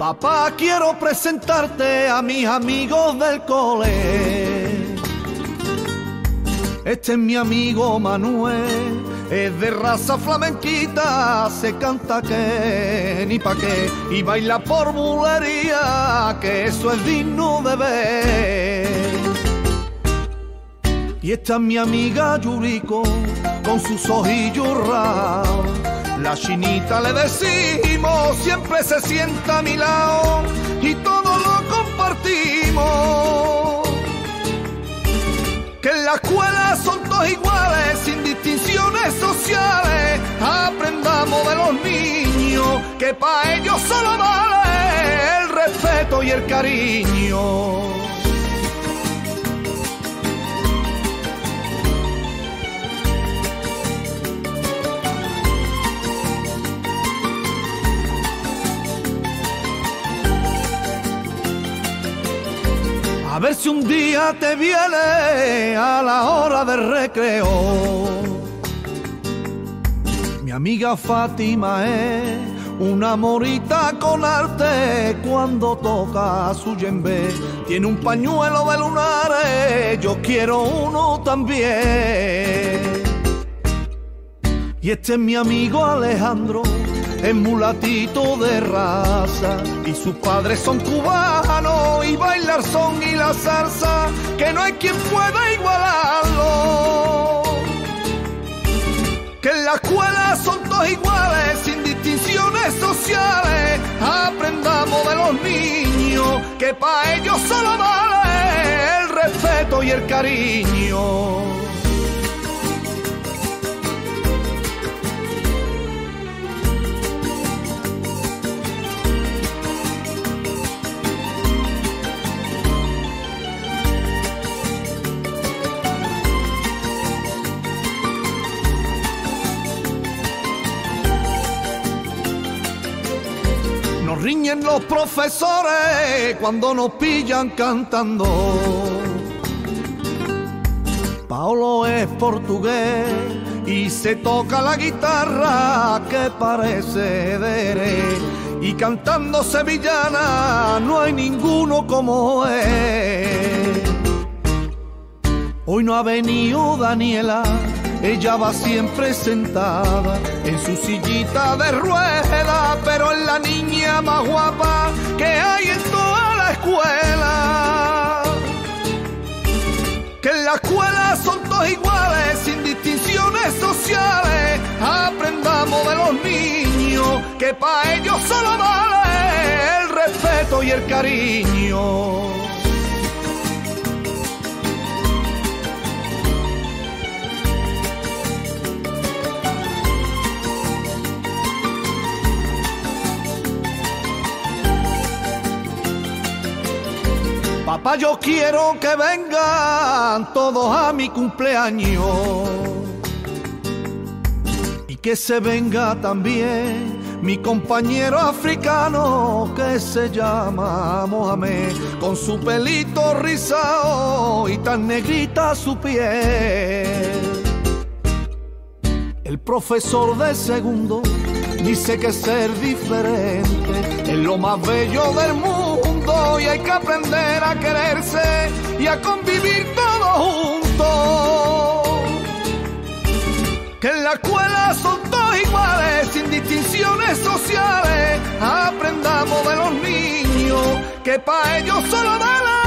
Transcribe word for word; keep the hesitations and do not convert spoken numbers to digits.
Papá, quiero presentarte a mis amigos del cole. Este es mi amigo Manuel, es de raza flamenquita, se canta que ni pa' qué, y baila por bulería, que eso es digno de ver. Y esta es mi amiga Yuriko, con sus ojillos raros. La chinita le decimos, siempre se sienta a mi lado y todo lo compartimos. Que en la escuela son todos iguales, sin distinciones sociales. Aprendamos de los niños, que para ellos solo vale el respeto y el cariño. A ver si un día te viene a la hora del recreo. Mi amiga Fátima es una morita con arte, cuando toca su yembe tiene un pañuelo de lunares, yo quiero uno también. Y este es mi amigo Alejandro, es mulatito de raza y sus padres son cubanos, y bailar son y la salsa, que no hay quien pueda igualarlo. Que en la escuela son todos iguales, sin distinciones sociales. Aprendamos de los niños, que para ellos solo vale el respeto y el cariño. Nos riñen los profesores cuando nos pillan cantando. Paolo es portugués y se toca la guitarra que parece de Jerez, y cantando sevillana no hay ninguno como él. Hoy no ha venido Daniela, ella va siempre sentada en su sillita de rueda, pero es la niña más guapa que hay en toda la escuela. Que en la escuela son todos iguales, sin distinciones sociales. Aprendamos de los niños, que para ellos solo vale el respeto y el cariño. Papá, yo quiero que vengan todos a mi cumpleaños, y que se venga también mi compañero africano que se llama Mohamed, con su pelito rizado y tan negrita su piel. El profesor de segundo dice que ser diferente es lo más bello del mundo, y hay que aprender a quererse y a convivir todos juntos. Que en la escuela son todos iguales, sin distinciones sociales. Aprendamos de los niños, que para ellos solo vale